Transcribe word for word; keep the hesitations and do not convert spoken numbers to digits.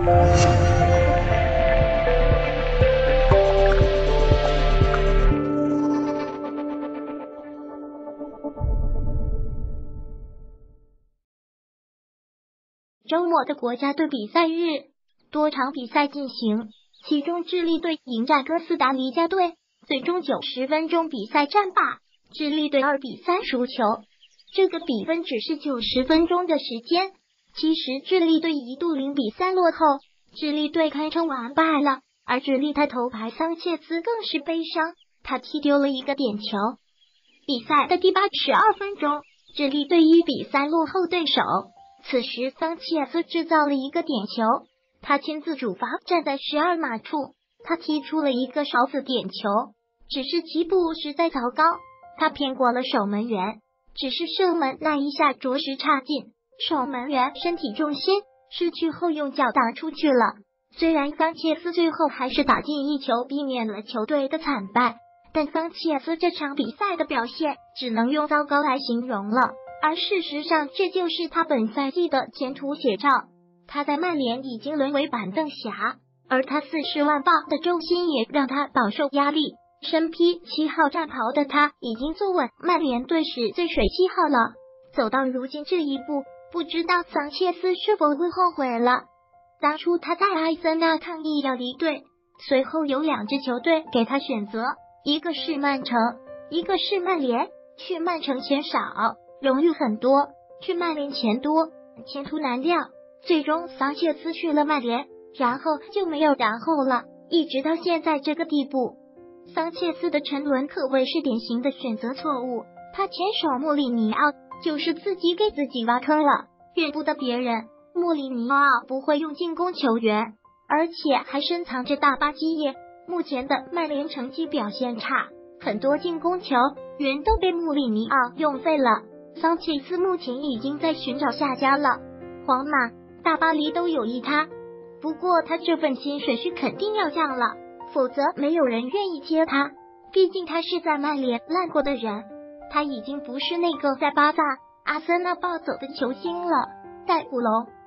周末的国家队比赛日，多场比赛进行，其中智利队迎战哥斯达黎加队，最终九十分钟比赛战罢，智利队二比三输球。这个比分只是九十分钟的时间，其实智利队一度零比三落后，智利队堪称完败了。而智利队头牌桑切斯更是悲伤，他踢丢了一个点球。比赛的第八十二分钟，智利队一比三落后对手。此时桑切斯制造了一个点球，他亲自主罚，站在十二码处，他踢出了一个勺子点球，只是起步实在糟糕，他骗过了守门员，只是射门那一下着实差劲，守门员身体重心失去后用脚打出去了。虽然桑切斯最后还是打进一球，避免了球队的惨败，但桑切斯这场比赛的表现只能用糟糕来形容了。而事实上，这就是他本赛季的前途写照。他在曼联已经沦为板凳侠，而他四十万镑的周薪也让他饱受压力。身披七号战袍的他，已经坐稳曼联队史最水七号了。走到如今这一步，不知道桑切斯是否会后悔了。当初他在阿森纳抗议要离队，随后有两支球队给他选择，一个是曼城，一个是曼联。去曼城钱少，荣誉很多，去曼联钱多，前途难料。最终桑切斯去了曼联，然后就没有然后了，一直到现在这个地步。桑切斯的沉沦可谓是典型的选择错误，他前手穆里尼奥就是自己给自己挖坑了，怨不得别人。穆里尼奥不会用进攻球员，而且还深藏着大把基业。目前的曼联成绩表现差，很多进攻球员都被穆里尼奥用废了。桑切斯目前已经在寻找下家了，皇马、大巴黎都有意他，不过他这份薪水是肯定要降了，否则没有人愿意接他。毕竟他是在曼联烂过的人，他已经不是那个在巴萨、阿森纳暴走的球星了。带古龙。